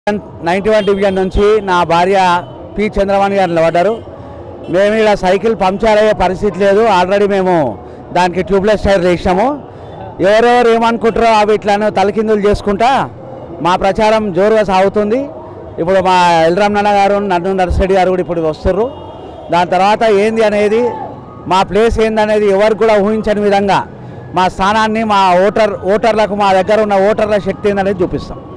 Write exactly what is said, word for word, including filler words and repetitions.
Ninety one division నుంచి నా భార్య పి చంద్రవాణి గారు నిలబడ్డారు. మేము ఇలా సైకిల్ పంక్చర్ అయ్యే పరిస్థితి లేదు. ఆల్రెడీ మేము దానికి ట్యూబ్లెస్ టైర్ వేసాము. ఎవరెవరు ఏమనుకుంటారో అవి ఇట్లాను తలకిందులు చేసుకుంటా మా ప్రచారం జోరుగా సాగుతుంది. ఇప్పుడు మా ఎల్రామన్న గారు నన్ను నర్సిరెడ్డి గారు కూడా ఇప్పుడు వస్తుర్రు. దాని తర్వాత ఏంది అనేది మా ప్లేస్ ఏంది అనేది ఎవరికి కూడా ఊహించని విధంగా మా స్థానాన్ని మా ఓటర్ ఓటర్లకు మా దగ్గర ఉన్న ఓటర్ల శక్తి ఏందనేది చూపిస్తాం.